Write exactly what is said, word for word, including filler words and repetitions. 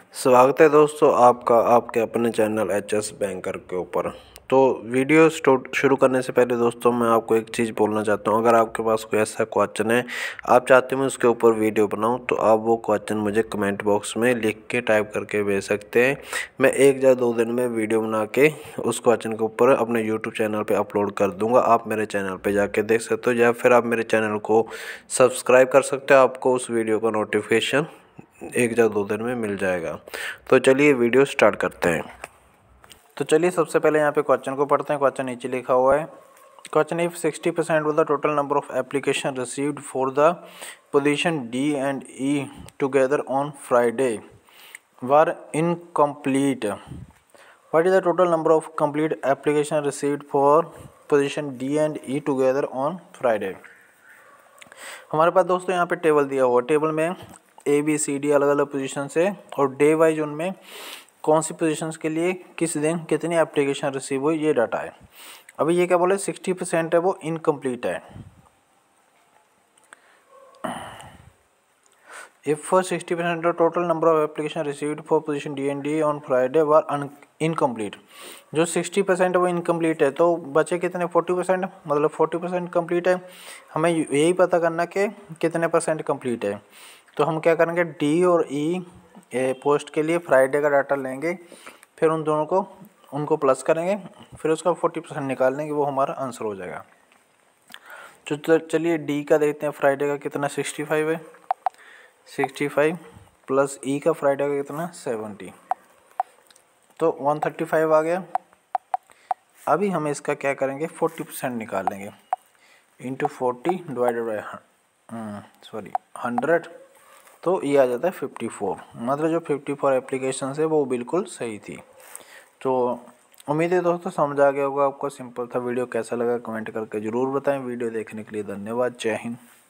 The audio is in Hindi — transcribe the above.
स्वागत है दोस्तों आपका आपके अपने चैनल एच एस बैंकर के ऊपर। तो वीडियो शुरू करने से पहले दोस्तों मैं आपको एक चीज़ बोलना चाहता हूं। अगर आपके पास कोई ऐसा क्वेश्चन है आप चाहते हो मैं उसके ऊपर वीडियो बनाऊं तो आप वो क्वेश्चन मुझे कमेंट बॉक्स में लिख के टाइप करके भेज सकते हैं। मैं एक या दो दिन में वीडियो बना के उस क्वेश्चन के ऊपर अपने यूट्यूब चैनल पर अपलोड कर दूँगा। आप मेरे चैनल पर जाके देख सकते हो या फिर आप मेरे चैनल को सब्सक्राइब कर सकते हो। आपको उस वीडियो का नोटिफिकेशन एक या दो दिन में मिल जाएगा। तो चलिए वीडियो स्टार्ट करते हैं। तो चलिए सबसे पहले यहाँ पे क्वेश्चन को पढ़ते हैं। क्वेश्चन नीचे लिखा हुआ है, question if sixty percent of the total number of application received for the position D and E together on Friday were incomplete, what is the total number of complete application received for position D and E together on Friday. हमारे पास दोस्तों यहाँ पे टेबल दिया हुआ, टेबल में ए बी सी डी अलग अलग पोजीशन से और डे वाइज उनमें कौन सी पोजीशंस के लिए किस दिन कितनी एप्लीकेशन रिसीव हुई ये डाटा है। अभी ये क्या बोले सिक्सटी परसेंट है वो इनकम्प्लीट है। If sixty percent of total number of application received for position D and D on Friday were incomplete, जो सिक्सटी परसेंट वो इनकम्प्लीट है तो बचे कितने फोर्टी परसेंट, मतलब फोर्टी परसेंट कम्प्लीट है। हमें यही पता करना कि कितने परसेंट कम्प्लीट है। तो हम क्या करेंगे डी और ई ए पोस्ट के लिए फ्राइडे का डाटा लेंगे, फिर उन दोनों को उनको प्लस करेंगे, फिर उसका फोर्टी परसेंट निकाल लेंगे, वो हमारा आंसर हो जाएगा। तो चलिए डी का देखते हैं, फ्राइडे का कितना सिक्सटी फाइव है, सिक्सटी फाइव प्लस ई का फ्राइडे का कितना सेवेंटी, तो वन थर्टी फाइव आ गया। अभी हम इसका क्या करेंगे फोर्टी परसेंट निकाल लेंगे, into forty divided by sorry hundred, तो ये आ जाता है फिफ्टी फोर। मतलब जो फिफ्टी फोर एप्लीकेशन है वो बिल्कुल सही थी। तो उम्मीद है दोस्तों समझ आ गया होगा आपको, सिंपल था। वीडियो कैसा लगा कमेंट करके ज़रूर बताएं। वीडियो देखने के लिए धन्यवाद। जय हिंद।